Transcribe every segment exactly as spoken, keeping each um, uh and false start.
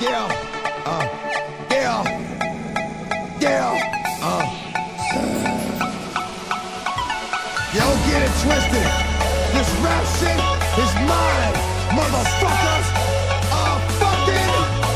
Yeah, uh, yeah, yeah, uh. Yo, get it twisted. This rap shit is mine, motherfuckers. Uh, fucking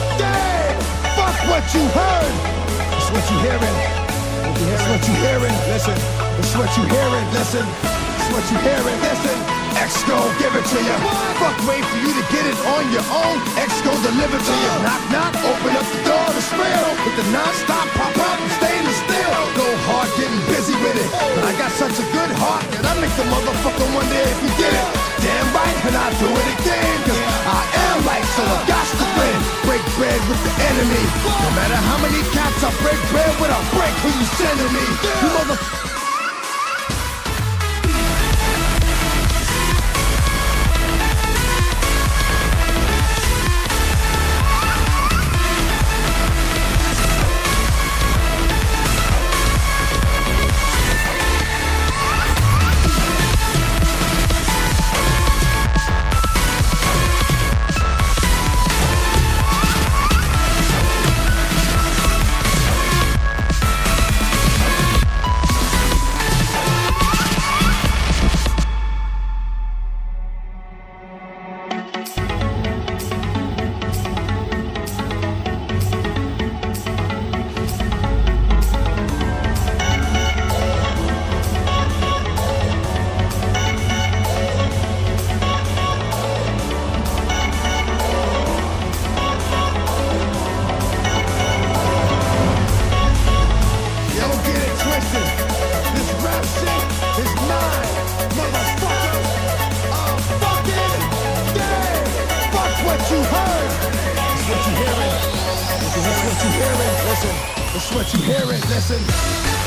dead. Fuck what you heard. It's what you hearing. It's what you hearing. Listen. It's what you hearing. Listen. It's what you hearing. Listen. X gon' give it to you. Fuck, wait for you to get it on your own. X gon' deliver to you. Knock, knock, open up the door to spill. With the non-stop pop out and stainless steel. Go hard, getting busy with it. But I got such a good heart that I make the motherfucker wonder if you did it. Damn right, and I do it again. Cause I am like, so I got to win. Break bread with the enemy. No matter how many cats I break bread with, I break who you sending me. You motherfucker. It's what you hearing, listen. It's what you hearing, listen.